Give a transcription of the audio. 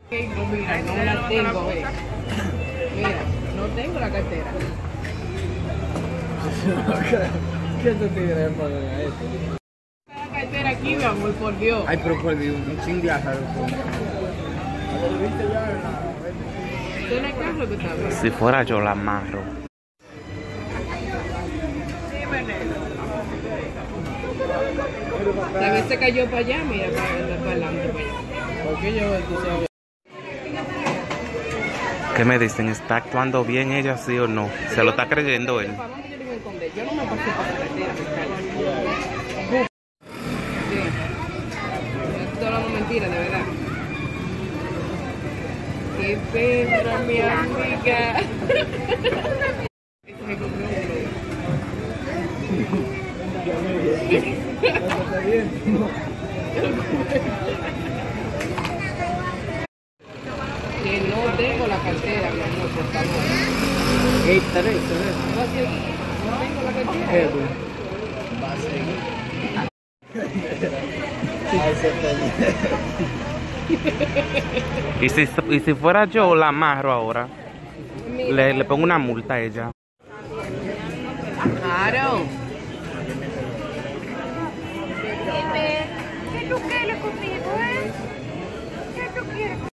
Mira, no la tengo, Mira, no tengo la cartera. ¿Qué tú tienes para esto? La cartera aquí, mi amor, por Dios. Ay, pero por Dios, un chingazo. ¿Tiene carro que está bien? Si fuera yo la amarro. También se cayó para allá, mira, para adelante, para allá. ¿Por qué yo, tú sabes? ¿Qué me dicen? ¿Está actuando bien ella, sí o no? ¿Se lo está creyendo él? ¿Para dónde yo tengo que esconder? Yo no me pasé por la carretera, me cae. Sí. Estoy hablando mentira, de verdad. Qué pena, mi amiga. Ese me comió que no tengo la cartera, mi amor, por favor. Ey, tres. No tengo la cartera. Va a seguir. ¿Y si fuera yo la amarro ahora? Mira. Le pongo una multa a ella. Claro. ¿Qué tú quieres conmigo,